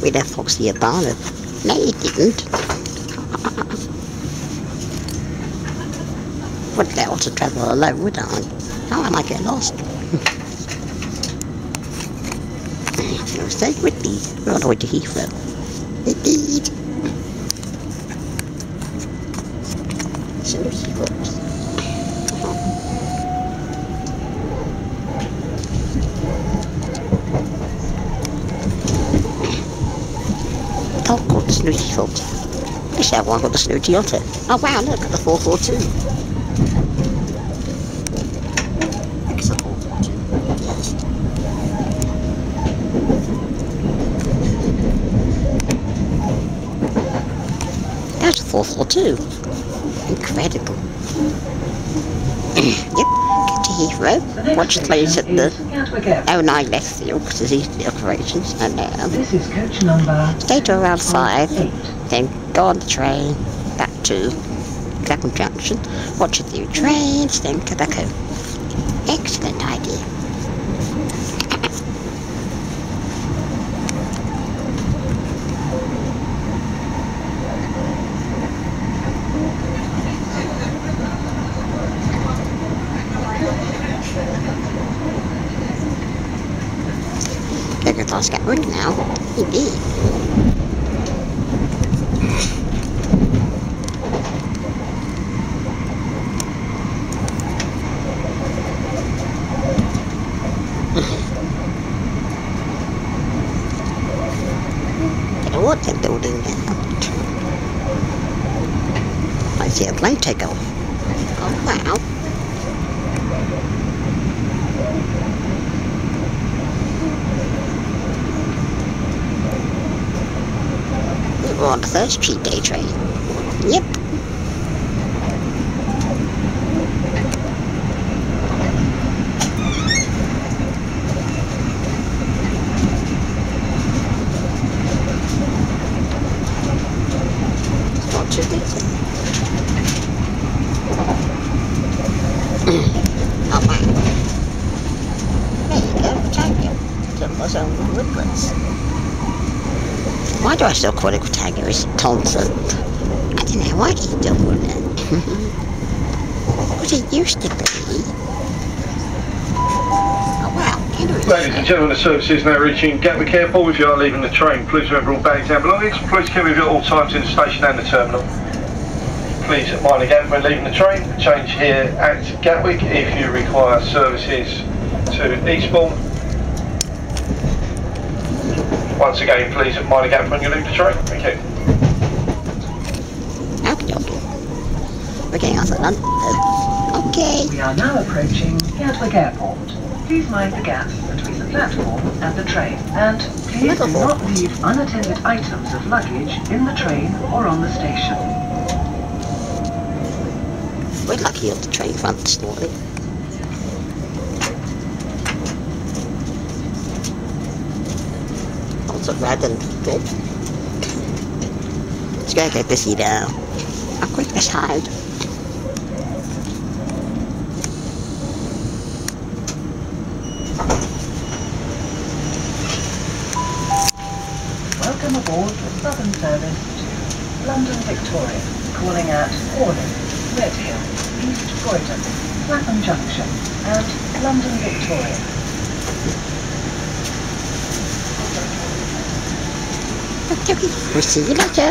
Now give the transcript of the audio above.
we left Foxy at Barnet. No, you didn't. Wouldn't let Otter travel alone, would I? How am I get lost? You'll stay with me. We're on the way to Heathrow. Indeed. So he goes. Oh, got the snooty fox. Wish that one got the snooty otter. Oh wow, look at the 442. It's a 442. Yes. There's a 442. Incredible. Yep, get to Heathrow. Watch the place at the 09 left field because there's easy operations. And this is coach number. Stay to around 5, then go on the train back to Clapham Junction. Watch a few trains, then go back home. Excellent idea. Go past Gatwick now. Indeed. Get a water building now. I see a plane take off. Oh wow. We're on the first cheap day train. Yep. Not too big. Oh wow. There you go, Tango. Timber's own woodlands. Why do I still call it Tango? It's Thompson. I don't know, why do you still call it? What it used to be. Oh wow, ladies and gentlemen, the service is now reaching Gatwick Airport. If you are leaving the train, please remember all bags and belongings. Please carry with you at all times in the station and the terminal. Please mind again when leaving the train, change here at Gatwick if you require services to Eastbourne. Once again, please mind again when you leave the train. Thank you. Okay, okay. We're getting off at London. Okay. We are now approaching Gatwick Airport. Please mind the gap between the platform and the train. And please do not leave unattended items of luggage in the train or on the station. We're lucky on the train front this morning. Lots of random people. It's going to get busy now. How quick this hide. Welcome aboard the Southern Service to London Victoria, calling at Horley, Redhill, East Croydon, Clapham Junction and London Victoria. Okay, we'll see you later.